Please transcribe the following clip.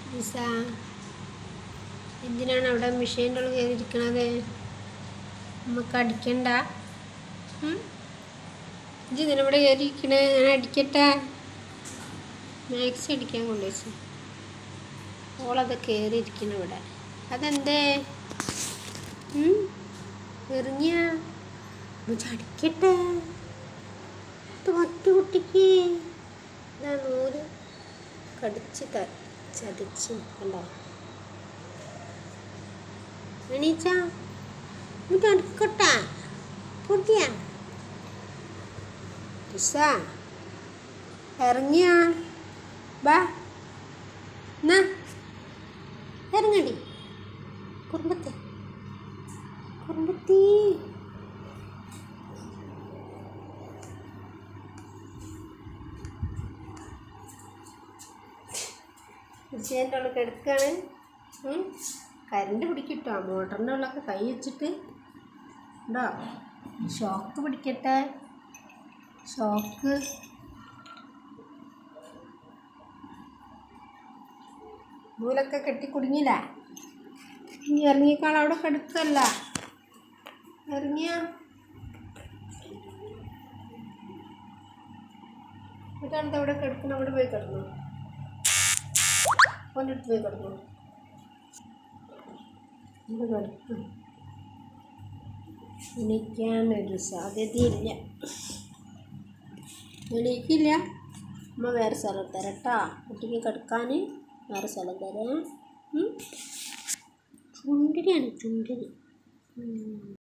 നിസ എന്തിനാണ് അവിടെ മെഷീൻ്റെ ഉള്ളിൽ കയറിയിരിക്കണത്? നമുക്ക് അടിക്കണ്ട. ഇജ്ജ് ഇതിനിവിടെ കയറിയിരിക്കണേ, ഞാൻ അടിക്കട്ടെ. മാക്സി അടിക്കാൻ കൊണ്ടുവച്ചു ഓളത് കയറിയിരിക്കണം ഇവിടെ. അതെന്തേ എറിഞ്ഞ അടിക്കട്ടെ. മറ്റു കുട്ടിക്ക് ഇതാ നൂല് കടിച്ച് ചതച്ച് കണ്ടോ? എണീച്ച എന്നിട്ട് അടുക്കട്ടെ പൊട്ടിയ ഇറങ്ങിയ ബാ എന്നാ ഇറങ്ങടി കുറുമ്പത്തി മിഷീൻ്റെ ഉള്ളിൽ എടുക്കുകയാണ്. കരണ്ട് പിടിക്കട്ടോ, മോട്ടറിൻ്റെ ഉള്ളൊക്കെ കൈ വെച്ചിട്ട് ഉണ്ടോ. ഷോക്ക് പിടിക്കട്ടെ, ഷോക്ക്. നൂലൊക്കെ കെട്ടി കുടുങ്ങില്ല. ഇനി ഇറങ്ങിക്കാൾ അവിടെ കിടക്കല്ല. ഇറങ്ങിയ എന്നിട്ടാണ് അവിടെ കിടക്കണം. അവിടെ പോയി കിടന്നു, ഓൻ്റെ അടുത്ത് പോയി കിടന്നു. ഇത് കിടക്കും. എണീക്കാനൊരു സാധ്യതയില്ല. എണീക്കില്ല. അമ്മ വേറെ സ്ഥലം തരാം കേട്ടോ. കുട്ടിക്ക് കിടക്കാൻ വേറെ സ്ഥലം തരാം. ചുണ്ടിനാണ് ചുണ്ടിന്.